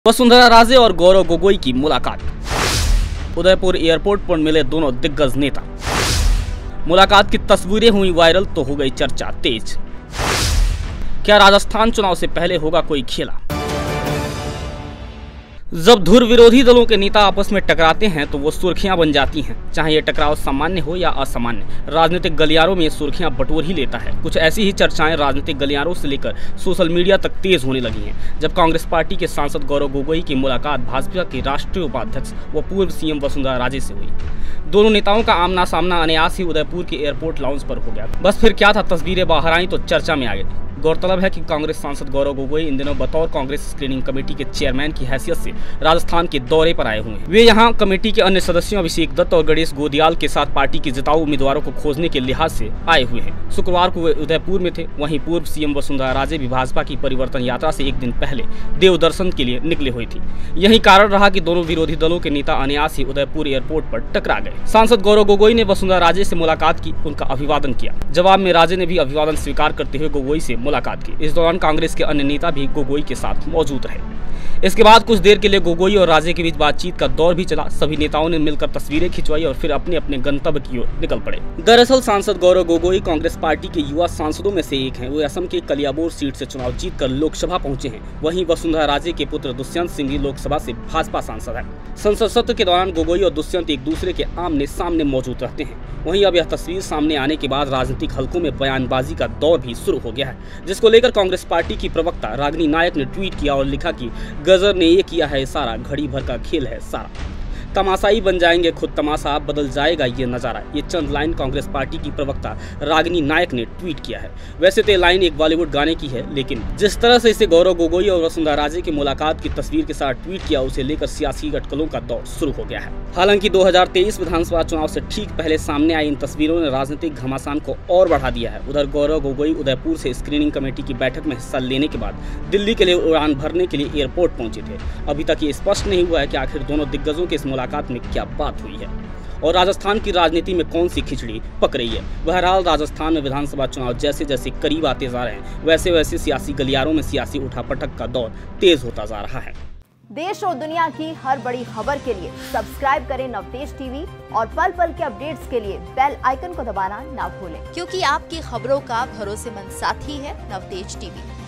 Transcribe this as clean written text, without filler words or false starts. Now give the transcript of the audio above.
वसुंधरा राजे और गौरव गोगोई की मुलाकात। उदयपुर एयरपोर्ट पर मिले दोनों दिग्गज नेता। मुलाकात की तस्वीरें हुई वायरल तो हो गई चर्चा तेज। क्या राजस्थान चुनाव से पहले होगा कोई खेला? जब धुर विरोधी दलों के नेता आपस में टकराते हैं तो वो सुर्खियां बन जाती हैं। चाहे ये टकराव सामान्य हो या असामान्य, राजनीतिक गलियारों में सुर्खियां बटोर ही लेता है। कुछ ऐसी ही चर्चाएं राजनीतिक गलियारों से लेकर सोशल मीडिया तक तेज होने लगी हैं जब कांग्रेस पार्टी के सांसद गौरव गोगोई की मुलाकात भाजपा के राष्ट्रीय उपाध्यक्ष व पूर्व सीएम वसुंधरा राजे से हुई। दोनों नेताओं का आमना सामना अनायास ही उदयपुर के एयरपोर्ट लाउंज पर हो गया। बस फिर क्या था, तस्वीरें बाहर आई तो चर्चा में आ गई। गौरतलब है कि कांग्रेस सांसद गौरव गोगोई इन दिनों बतौर कांग्रेस स्क्रीनिंग कमेटी के चेयरमैन की हैसियत से राजस्थान के दौरे पर आए हुए हैं। वे यहां कमेटी के अन्य सदस्यों अभिषेक दत्त और गणेश गोदियाल के साथ पार्टी के जिताऊ उम्मीदवारों को खोजने के लिहाज से आए हुए हैं। शुक्रवार को वे उदयपुर में थे। वहीं पूर्व सीएम वसुंधरा राजे भी भाजपा की परिवर्तन यात्रा से एक दिन पहले देव दर्शन के लिए निकले हुई थी। यही कारण रहा कि दोनों विरोधी दलों के नेता अनायास ही उदयपुर एयरपोर्ट पर टकरा गए। सांसद गौरव गोगोई ने वसुंधरा राजे से मुलाकात की, उनका अभिवादन किया। जवाब में राजे ने भी अभिवादन स्वीकार करते हुए गोगोई से मुलाकात की। इस दौरान कांग्रेस के अन्य नेता भी गोगोई के साथ मौजूद रहे। इसके बाद कुछ देर के लिए गोगोई और राजे के बीच बातचीत का दौर भी चला। सभी नेताओं ने मिलकर तस्वीरें खिंचवाई और फिर अपने अपने गंतव्य की ओर निकल पड़े। दरअसल सांसद गौरव गोगोई कांग्रेस पार्टी के युवा सांसदों में से एक हैं। वे असम के कलियाबोर सीट से चुनाव जीतकर लोकसभा पहुंचे हैं। वहीं वसुंधरा राजे के पुत्र दुष्यंत सिंह भी लोकसभा से भाजपा सांसद है। संसद सत्र के दौरान गोगोई और दुष्यंत एक दूसरे के आमने सामने मौजूद रहते हैं। वहीं अब यह तस्वीर सामने आने के बाद राजनीतिक हलकों में बयानबाजी का दौर भी शुरू हो गया है, जिसको लेकर कांग्रेस पार्टी की प्रवक्ता रागिनी नायक ने ट्वीट किया और लिखा कि गजर ने ये किया है इशारा, घड़ी भर का खेल है सारा, तमाशाई बन जाएंगे खुद तमाशा, बदल जाएगा ये नज़ारा। ये चंद लाइन कांग्रेस पार्टी की प्रवक्ता रागिनी नायक ने ट्वीट किया है। वैसे तो लाइन एक बॉलीवुड गाने की है, लेकिन जिस तरह से इसे गौरव गोगोई और वसुंधरा राजे की मुलाकात की तस्वीर के साथ ट्वीट किया, उसे लेकर सियासी गटकलों का दौर शुरू हो गया है। हालांकि 2023 विधानसभा चुनाव से ठीक पहले सामने आई इन तस्वीरों ने राजनीतिक घमासान को और बढ़ा दिया है। उधर गौरव गोगोई उदयपुर से स्क्रीनिंग कमेटी की बैठक में हिस्सा लेने के बाद दिल्ली के लिए उड़ान भरने के लिए एयरपोर्ट पहुंचे थे। अभी तक ये स्पष्ट नहीं हुआ है कि आखिर दोनों दिग्गजों के इस मुलाकात में क्या बात हुई है और राजस्थान की राजनीति में कौन सी खिचड़ी पक रही है। बहरहाल राजस्थान में विधानसभा चुनाव जैसे जैसे करीब आते जा रहे हैं, वैसे वैसे सियासी गलियारों में सियासी उठापटक का दौर तेज होता जा रहा है। देश और दुनिया की हर बड़ी खबर के लिए सब्सक्राइब करें नवतेज टीवी और पल पल के अपडेट्स के लिए बेल आइकन को दबाना ना भूलें, क्योंकि आपकी खबरों का भरोसेमंद साथी है नवतेज टीवी।